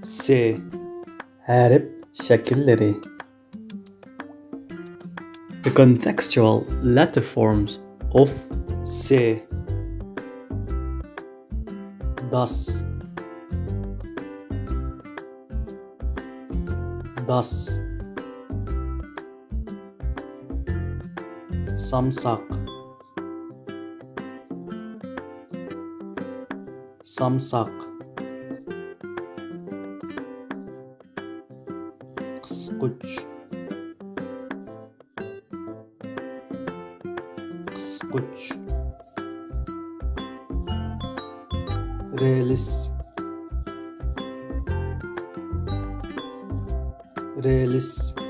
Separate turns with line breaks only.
S harf şekilleri. The contextual letter forms of S: das, das, samsak, samsak, kıskuç, kıskuç, relis, relis,